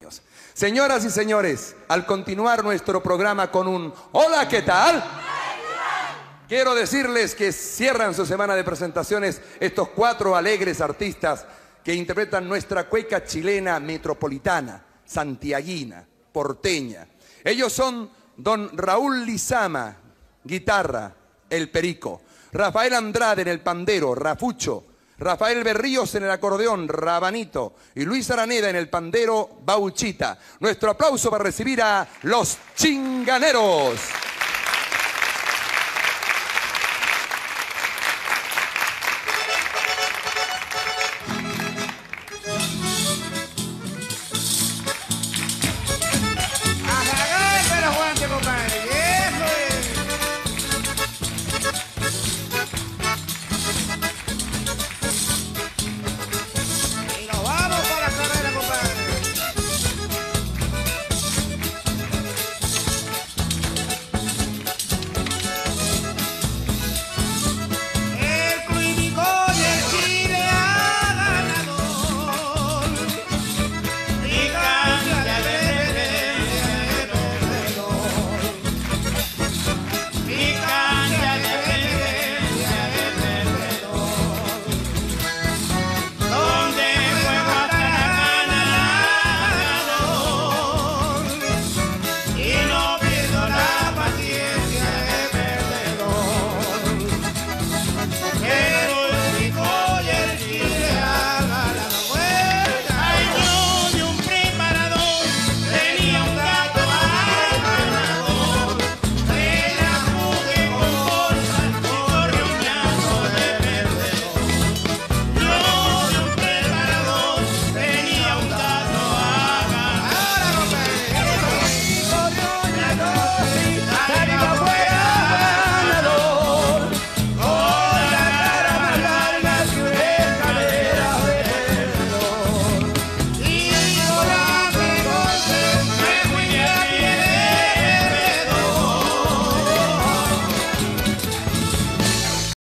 Señoras y señores, al continuar nuestro programa con un hola, ¿qué tal? Quiero decirles que cierran su semana de presentaciones estos 4 alegres artistas que interpretan nuestra cueca chilena metropolitana, santiaguina, porteña. Ellos son don Raúl Lizama, guitarra, el perico; Rafael Andrade en el pandero, Rafucho; Rafael Berríos en el acordeón, Rabanito; y Luis Araneda en el pandero, Bauchita. Nuestro aplauso para recibir a Los Chinganeros.